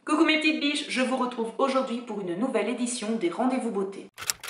Coucou mes petites biches, je vous retrouve aujourd'hui pour une nouvelle édition des Rendez-vous Beauté.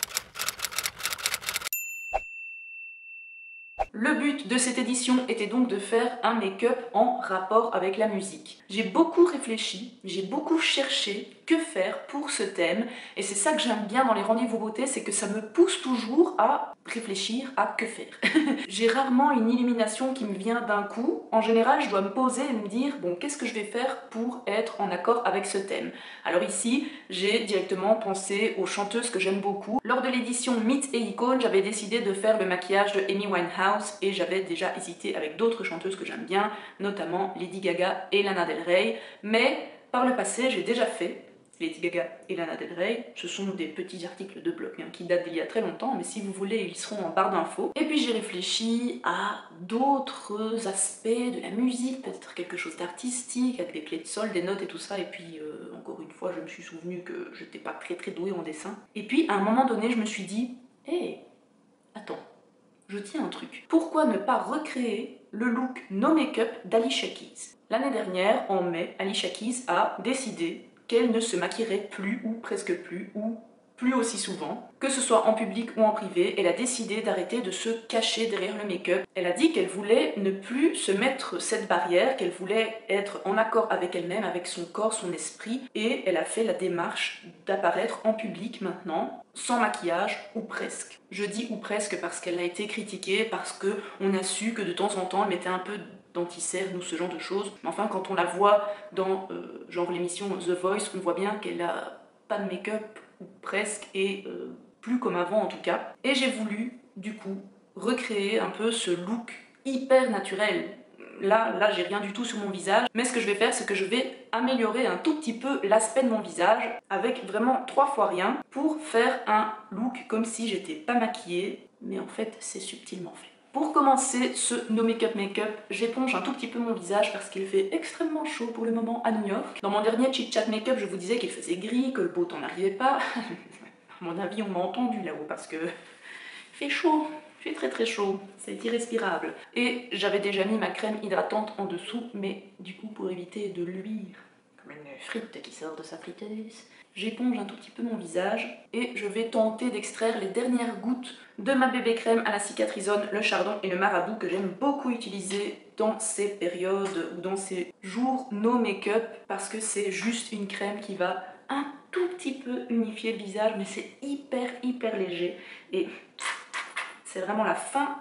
Le but de cette édition était donc de faire un make-up en rapport avec la musique. J'ai beaucoup réfléchi, j'ai beaucoup cherché que faire pour ce thème, et c'est ça que j'aime bien dans les rendez-vous beauté, c'est que ça me pousse toujours à réfléchir à que faire. J'ai rarement une illumination qui me vient d'un coup. En général, je dois me poser et me dire, bon, qu'est-ce que je vais faire pour être en accord avec ce thème? Alors ici, j'ai directement pensé aux chanteuses que j'aime beaucoup. Lors de l'édition Mythes et Icônes, j'avais décidé de faire le maquillage de Amy Winehouse et j'avais déjà hésité avec d'autres chanteuses que j'aime bien, notamment Lady Gaga et Lana Del Rey, mais par le passé, j'ai déjà fait Lady Gaga et Lana Del Rey. Ce sont des petits articles de blog qui datent d'il y a très longtemps, mais si vous voulez, ils seront en barre d'infos. Et puis j'ai réfléchi à d'autres aspects de la musique, peut-être quelque chose d'artistique, avec des clés de sol, des notes et tout ça, et puis encore une fois, je me suis souvenu que j'étais pas très douée en dessin. Et puis à un moment donné, je me suis dit, hé, attends, je tiens un truc. Pourquoi ne pas recréer le look no make-up d'Alicia Keys? L'année dernière, en mai, Alicia Keys a décidé qu'elle ne se maquillerait plus, ou presque plus, ou plus aussi souvent. Que ce soit en public ou en privé, elle a décidé d'arrêter de se cacher derrière le make-up. Elle a dit qu'elle voulait ne plus se mettre cette barrière, qu'elle voulait être en accord avec elle-même, avec son corps, son esprit, et elle a fait la démarche d'apparaître en public maintenant, sans maquillage, ou presque. Je dis ou presque parce qu'elle a été critiquée, parce qu'on a su que de temps en temps, elle mettait un peu d'anti-cerne ou ce genre de choses. Mais enfin, quand on la voit dans genre l'émission The Voice, on voit bien qu'elle a pas de make-up, ou presque, et plus comme avant en tout cas. Et j'ai voulu, du coup, recréer un peu ce look hyper naturel. Là, j'ai rien du tout sur mon visage, mais ce que je vais faire, c'est que je vais améliorer un tout petit peu l'aspect de mon visage avec vraiment 3 fois rien pour faire un look comme si j'étais pas maquillée, mais en fait, c'est subtilement fait. Pour commencer ce no make-up, j'éponge un tout petit peu mon visage parce qu'il fait extrêmement chaud pour le moment à New York. Dans mon dernier chit chat make-up, je vous disais qu'il faisait gris, que le beau temps n'arrivait pas. À mon avis, on m'a entendu là-haut parce que il fait chaud. Il fait très chaud, c'est irrespirable. Et j'avais déjà mis ma crème hydratante en dessous, mais du coup pour éviter de luire comme une frite qui sort de sa friteuse, j'éponge un tout petit peu mon visage et je vais tenter d'extraire les dernières gouttes de ma bébé crème à la cicatrisone, le chardon et le marabout que j'aime beaucoup utiliser dans ces périodes ou dans ces jours no make-up parce que c'est juste une crème qui va un tout petit peu unifier le visage, mais c'est hyper léger et c'est vraiment la fin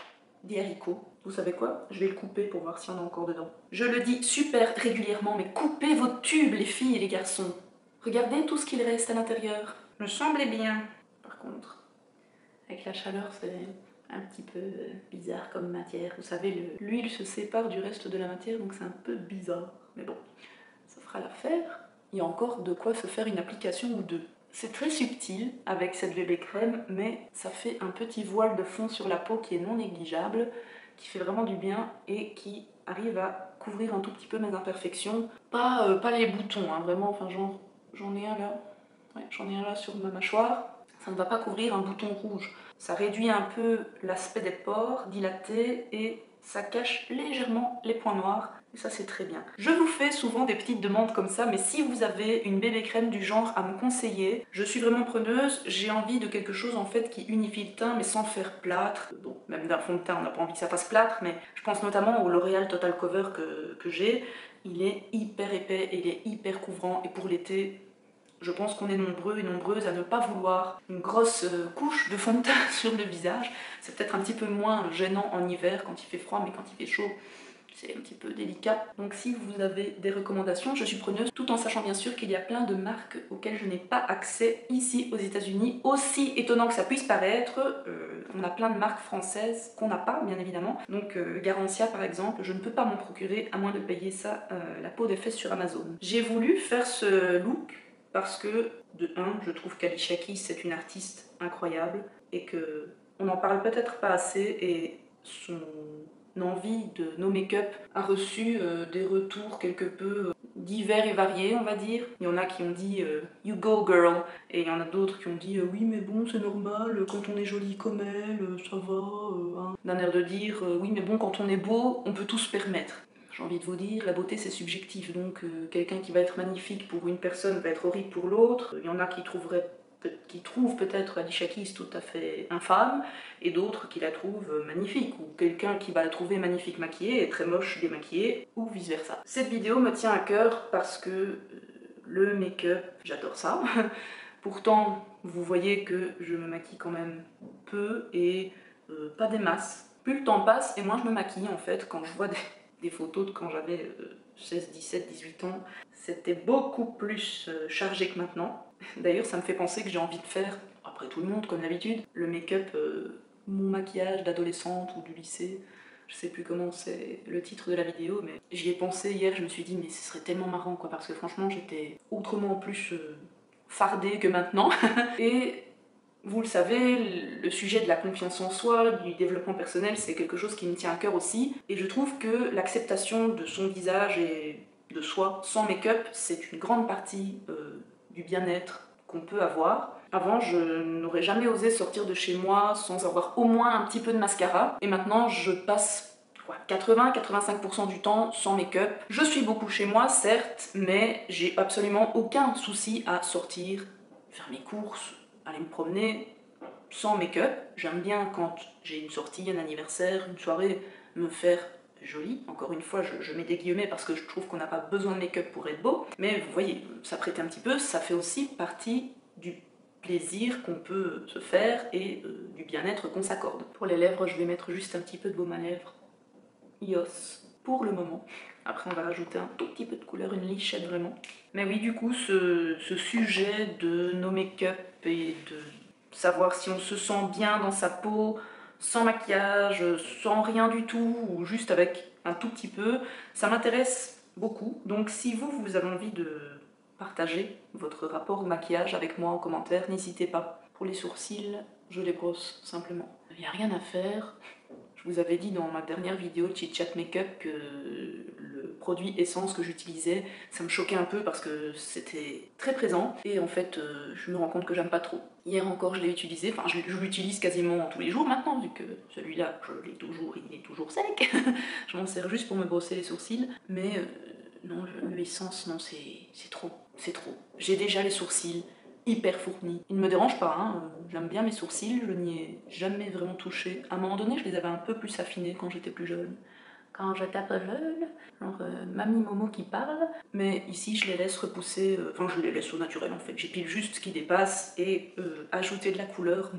des haricots. Vous savez quoi? Je vais le couper pour voir s'il y en a encore dedans. Je le dis super régulièrement, mais coupez vos tubes les filles et les garçons. Regardez tout ce qu'il reste à l'intérieur. Me semblait bien. Par contre, avec la chaleur, c'est un petit peu bizarre comme matière. Vous savez, l'huile se sépare du reste de la matière, donc c'est un peu bizarre. Mais bon, ça fera l'affaire. Il y a encore de quoi se faire une application ou deux. C'est très subtil avec cette bébé crème, mais ça fait un petit voile de fond sur la peau qui est non négligeable, qui fait vraiment du bien et qui arrive à couvrir un tout petit peu mes imperfections. Pas les boutons, hein, vraiment, enfin genre, j'en ai un là. Ouais, j'en ai un là sur ma mâchoire. Ça ne va pas couvrir un bouton rouge. Ça réduit un peu l'aspect des pores dilatés et ça cache légèrement les points noirs. Et ça, c'est très bien. Je vous fais souvent des petites demandes comme ça, mais si vous avez une bébé crème du genre à me conseiller, je suis vraiment preneuse. J'ai envie de quelque chose en fait qui unifie le teint, mais sans faire plâtre. Bon, même d'un fond de teint, on n'a pas envie que ça fasse plâtre, mais je pense notamment au L'Oréal Total Cover que j'ai. Il est hyper épais, et il est hyper couvrant, et pour l'été, je pense qu'on est nombreux et nombreuses à ne pas vouloir une grosse couche de fond de teint sur le visage. C'est peut-être un petit peu moins gênant en hiver quand il fait froid, mais quand il fait chaud, c'est un petit peu délicat. Donc si vous avez des recommandations, je suis preneuse, tout en sachant bien sûr qu'il y a plein de marques auxquelles je n'ai pas accès ici aux États-Unis. Aussi étonnant que ça puisse paraître, on a plein de marques françaises qu'on n'a pas, bien évidemment. Donc Garancia par exemple, je ne peux pas m'en procurer à moins de payer ça la peau des fesses sur Amazon. J'ai voulu faire ce look parce que, de un, je trouve qu'Alicia Keys c'est une artiste incroyable et que on n'en parle peut-être pas assez et son envie de no make-up a reçu des retours quelque peu divers et variés, on va dire. Il y en a qui ont dit you go girl, et il y en a d'autres qui ont dit oui mais bon c'est normal, quand on est jolie comme elle, ça va, hein. D'un air de dire oui mais bon quand on est beau, on peut tout se permettre. J'ai envie de vous dire, la beauté c'est subjectif, donc quelqu'un qui va être magnifique pour une personne va être horrible pour l'autre. Il y en a qui trouvent peut-être Alicia Keys tout à fait infâme, et d'autres qui la trouvent magnifique, ou quelqu'un qui va la trouver magnifique maquillée et très moche démaquillée, ou vice versa. Cette vidéo me tient à cœur parce que le make-up, j'adore ça. Pourtant, vous voyez que je me maquille quand même peu et pas des masses. Plus le temps passe et moins je me maquille en fait. Quand je vois des photos de quand j'avais 16, 17, 18 ans, c'était beaucoup plus chargé que maintenant. D'ailleurs, ça me fait penser que j'ai envie de faire, après tout le monde comme d'habitude, le make-up, mon maquillage d'adolescente ou du lycée. Je sais plus comment c'est le titre de la vidéo, mais j'y ai pensé hier, je me suis dit mais ce serait tellement marrant quoi, parce que franchement j'étais autrement plus fardée que maintenant. Et vous le savez, le sujet de la confiance en soi, du développement personnel, c'est quelque chose qui me tient à cœur aussi. Et je trouve que l'acceptation de son visage et de soi sans make-up, c'est une grande partie du bien-être qu'on peut avoir. Avant, je n'aurais jamais osé sortir de chez moi sans avoir au moins un petit peu de mascara. Et maintenant, je passe 80-85% du temps sans make-up. Je suis beaucoup chez moi, certes, mais j'ai absolument aucun souci à sortir, faire mes courses, aller me promener sans make-up. J'aime bien quand j'ai une sortie, un anniversaire, une soirée, me faire jolie. Encore une fois, je mets des guillemets parce que je trouve qu'on n'a pas besoin de make-up pour être beau. Mais vous voyez, ça prête un petit peu, ça fait aussi partie du plaisir qu'on peut se faire et du bien-être qu'on s'accorde. Pour les lèvres, je vais mettre juste un petit peu de baume à lèvres Ios pour le moment. Après, on va rajouter un tout petit peu de couleur, une lichette vraiment. Mais oui, du coup, ce sujet de nos make-up et de savoir si on se sent bien dans sa peau, sans maquillage, sans rien du tout, ou juste avec un tout petit peu, ça m'intéresse beaucoup. Donc si vous avez envie de partager votre rapport au maquillage avec moi en commentaire, n'hésitez pas. Pour les sourcils, je les brosse simplement. Il n'y a rien à faire. Je vous avais dit dans ma dernière vidéo de Chit Chat Makeup que le produit essence que j'utilisais, ça me choquait un peu parce que c'était très présent. Et en fait, je me rends compte que j'aime pas trop. Hier encore, je l'ai utilisé, enfin je l'utilise quasiment tous les jours maintenant, vu que celui-là, il est toujours sec. Je m'en sers juste pour me brosser les sourcils. Mais non, l'essence, non, c'est trop. C'est trop. J'ai déjà les sourcils hyper fourni. Il ne me dérange pas, hein. J'aime bien mes sourcils, je n'y ai jamais vraiment touché. À un moment donné, je les avais un peu plus affinés quand j'étais plus jeune. Quand j'étais un peu jeune, genre mamie Momo qui parle. Mais ici, je les laisse repousser, enfin je les laisse au naturel en fait. J'épile juste ce qui dépasse et ajouter de la couleur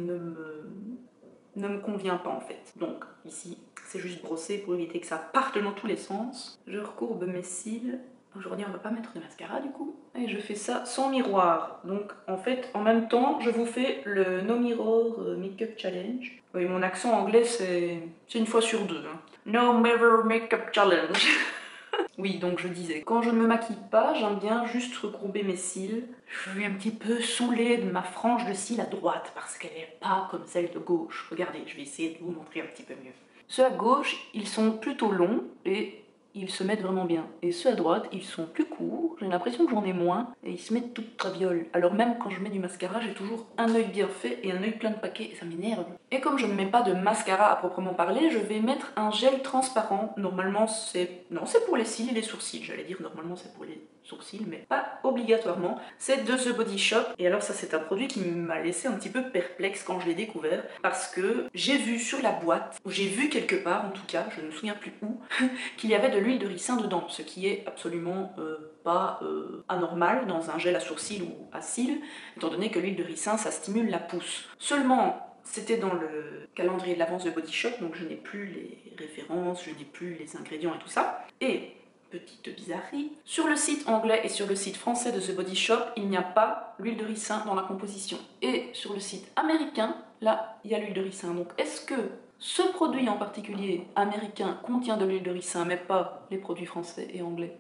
ne me convient pas en fait. Donc ici, c'est juste brosser pour éviter que ça parte dans tous les sens. Je recourbe mes cils. Aujourd'hui, on va pas mettre de mascara du coup. Et je fais ça sans miroir. Donc en fait, en même temps, je vous fais le No Mirror Makeup Challenge. Oui, mon accent anglais, c'est une fois sur deux. Hein. No Mirror Makeup Challenge. Oui, donc je disais, quand je ne me maquille pas, j'aime bien juste recourber mes cils. Je suis un petit peu saoulée de ma frange de cils à droite parce qu'elle n'est pas comme celle de gauche. Regardez, je vais essayer de vous montrer un petit peu mieux. Ceux à gauche, ils sont plutôt longs et ils se mettent vraiment bien. Et ceux à droite, ils sont plus courts, j'ai l'impression que j'en ai moins, et ils se mettent tout traviole. Alors même quand je mets du mascara, j'ai toujours un œil bien fait et un œil plein de paquets, et ça m'énerve. Et comme je ne mets pas de mascara à proprement parler, je vais mettre un gel transparent. Normalement c'est... non, c'est pour les cils et les sourcils, j'allais dire normalement c'est pour les sourcils, mais pas obligatoirement. C'est de The Body Shop, et alors ça c'est un produit qui m'a laissé un petit peu perplexe quand je l'ai découvert, parce que j'ai vu sur la boîte, ou j'ai vu quelque part en tout cas, je ne me souviens plus où, qu'il y avait de l'huile de ricin dedans, ce qui est absolument pas anormal dans un gel à sourcils ou à cils, étant donné que l'huile de ricin ça stimule la pousse. Seulement, c'était dans le calendrier de l'avance de Body Shop, donc je n'ai plus les références, je n'ai plus les ingrédients et tout ça. Et petite bizarrerie, sur le site anglais et sur le site français de The Body Shop, il n'y a pas l'huile de ricin dans la composition. Et sur le site américain, là, il y a l'huile de ricin. Donc est-ce que ce produit en particulier américain contient de l'huile de ricin, mais pas les produits français et anglais?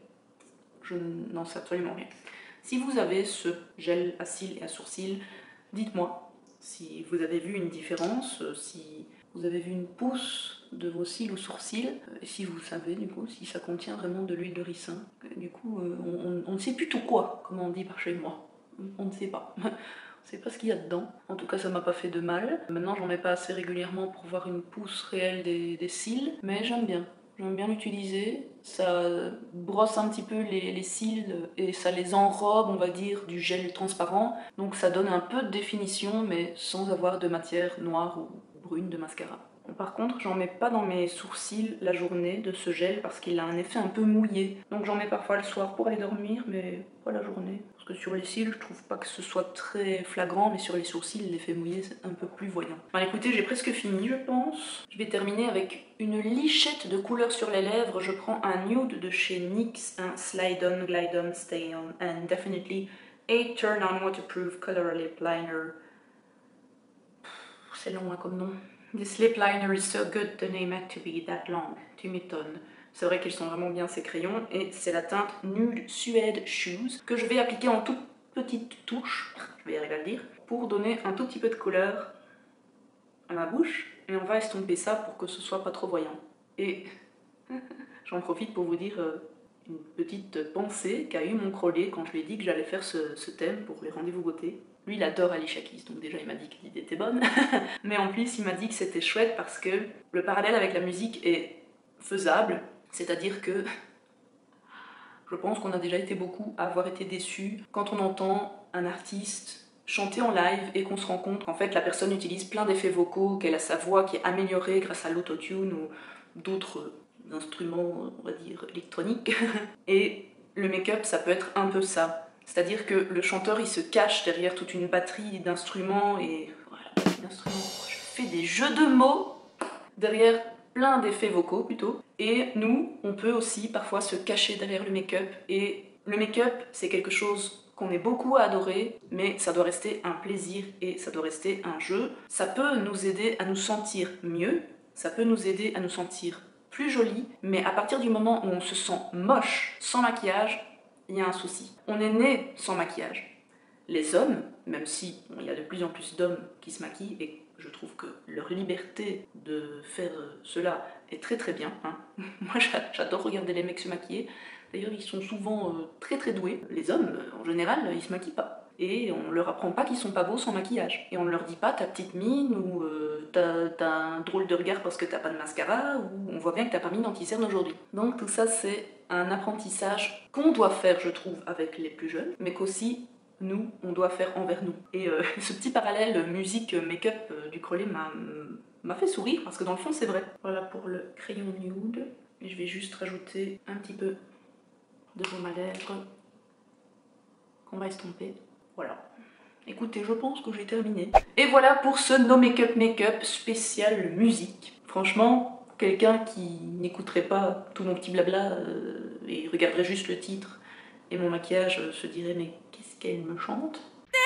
Je n'en sais absolument rien. Si vous avez ce gel à cils et à sourcils, dites-moi si vous avez vu une différence, si vous avez vu une pousse de vos cils ou sourcils, et si vous savez du coup si ça contient vraiment de l'huile de ricin. Du coup, on ne sait plus tout quoi, comme on dit par chez moi. On ne sait pas. On ne sait pas ce qu'il y a dedans. En tout cas, ça m'a pas fait de mal. Maintenant, j'en mets pas assez régulièrement pour voir une pousse réelle des cils, mais j'aime bien. j'aime bien l'utiliser. Ça brosse un petit peu les cils et ça les enrobe, on va dire, du gel transparent. Donc ça donne un peu de définition, mais sans avoir de matière noire ou brune de mascara. Par contre, j'en mets pas dans mes sourcils la journée de ce gel parce qu'il a un effet un peu mouillé. Donc j'en mets parfois le soir pour aller dormir, mais pas la journée. Parce que sur les cils, je trouve pas que ce soit très flagrant, mais sur les sourcils, l'effet mouillé, c'est un peu plus voyant. Bon, écoutez, j'ai presque fini, je pense. Je vais terminer avec une lichette de couleur sur les lèvres. Je prends un nude de chez NYX, un Slide On, Glide On, Stay On, and Definitely 8 Turn On Waterproof Color Lip Liner. C'est long hein, comme nom. This lip liner is so good, the name had to be that long. Tu m'étonnes. C'est vrai qu'ils sont vraiment bien ces crayons et c'est la teinte Nude Suede Shoes que je vais appliquer en toute petite touche, je vais y arriver à le dire, pour donner un tout petit peu de couleur à ma bouche et on va estomper ça pour que ce soit pas trop voyant. Et j'en profite pour vous dire une petite pensée qu'a eu mon crollet quand je lui ai dit que j'allais faire ce thème pour les rendez-vous beauté. Lui, il adore Alicia Keys, donc déjà il m'a dit que l'idée était bonne, mais en plus il m'a dit que c'était chouette parce que le parallèle avec la musique est faisable, c'est-à-dire que je pense qu'on a déjà été beaucoup à avoir été déçus quand on entend un artiste chanter en live et qu'on se rend compte qu'en fait la personne utilise plein d'effets vocaux, qu'elle a sa voix qui est améliorée grâce à l'autotune ou d'autres instruments, on va dire, électroniques. Et le make-up, ça peut être un peu ça. C'est-à-dire que le chanteur, il se cache derrière toute une batterie d'instruments et... Voilà, d'instruments. Je fais des jeux de mots derrière plein d'effets vocaux, plutôt. Et nous, on peut aussi parfois se cacher derrière le make-up. Et le make-up, c'est quelque chose qu'on est beaucoup à adorer, mais ça doit rester un plaisir et ça doit rester un jeu. Ça peut nous aider à nous sentir mieux, ça peut nous aider à nous sentir plus jolie, mais à partir du moment où on se sent moche, sans maquillage, il y a un souci. On est né sans maquillage. Les hommes, même si il y a de plus en plus d'hommes qui se maquillent, et je trouve que leur liberté de faire cela est très très bien. Hein. Moi j'adore regarder les mecs se maquiller. D'ailleurs ils sont souvent très très doués. Les hommes, en général, ils se maquillent pas. Et on leur apprend pas qu'ils sont pas beaux sans maquillage. Et on ne leur dit pas ta petite mine ou t'as un drôle de regard parce que t'as pas de mascara ou on voit bien que t'as pas mis d'anti-cerne aujourd'hui. Donc tout ça c'est un apprentissage qu'on doit faire je trouve avec les plus jeunes, mais qu'aussi nous, on doit faire envers nous. Et ce petit parallèle musique-make-up du crollet m'a fait sourire parce que dans le fond c'est vrai. Voilà pour le crayon nude. Et je vais juste rajouter un petit peu de baume à lèvres qu'on va estomper. Voilà. Écoutez, je pense que j'ai terminé. Et voilà pour ce No Make-up Make-up spécial musique. Franchement, quelqu'un qui n'écouterait pas tout mon petit blabla et regarderait juste le titre et mon maquillage se dirait mais qu'est-ce qu'elle me chante?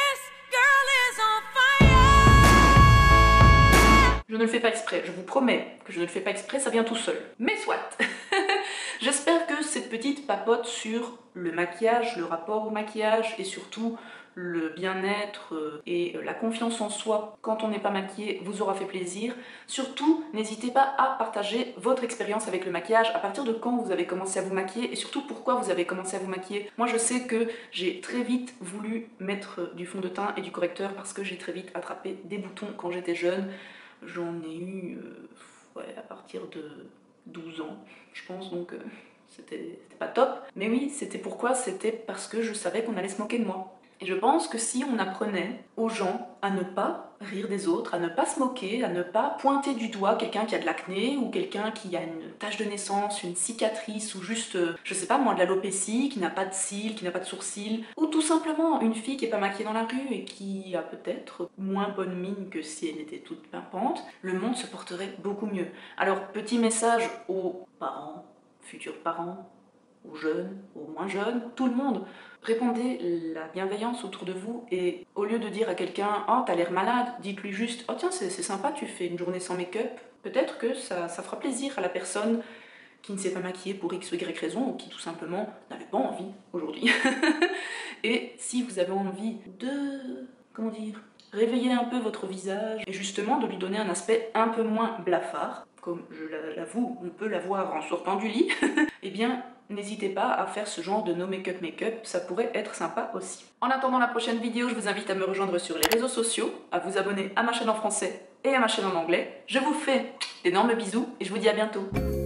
Je ne le fais pas exprès, je vous promets que je ne le fais pas exprès, ça vient tout seul. Mais soit. J'espère que cette petite papote sur le maquillage, le rapport au maquillage et surtout le bien-être et la confiance en soi quand on n'est pas maquillé vous aura fait plaisir. Surtout, n'hésitez pas à partager votre expérience avec le maquillage, à partir de quand vous avez commencé à vous maquiller et surtout pourquoi vous avez commencé à vous maquiller. Moi je sais que j'ai très vite voulu mettre du fond de teint et du correcteur parce que j'ai très vite attrapé des boutons quand j'étais jeune. J'en ai eu ouais, à partir de 12 ans, je pense, donc c'était pas top. Mais oui, c'était pourquoi? C'était parce que je savais qu'on allait se moquer de moi. Et je pense que si on apprenait aux gens à ne pas rire des autres, à ne pas se moquer, à ne pas pointer du doigt quelqu'un qui a de l'acné ou quelqu'un qui a une tache de naissance, une cicatrice ou juste, je sais pas moi, de l'alopécie, qui n'a pas de cils, qui n'a pas de sourcils, ou tout simplement une fille qui est pas maquillée dans la rue et qui a peut-être moins bonne mine que si elle était toute pimpante, le monde se porterait beaucoup mieux. Alors petit message aux parents, futurs parents, aux jeunes, aux moins jeunes, tout le monde. Répandez la bienveillance autour de vous et au lieu de dire à quelqu'un « Oh, t'as l'air malade », dites-lui juste « Oh tiens, c'est sympa, tu fais une journée sans make-up ». Peut-être que ça fera plaisir à la personne qui ne s'est pas maquillée pour X ou Y raison ou qui tout simplement n'avait pas envie aujourd'hui. Et si vous avez envie de... comment dire, réveiller un peu votre visage et justement de lui donner un aspect un peu moins blafard, comme je l'avoue, on peut l'avoir en sortant du lit, eh bien n'hésitez pas à faire ce genre de no make-up make-up, ça pourrait être sympa aussi. En attendant la prochaine vidéo, je vous invite à me rejoindre sur les réseaux sociaux, à vous abonner à ma chaîne en français et à ma chaîne en anglais. Je vous fais d'énormes bisous et je vous dis à bientôt.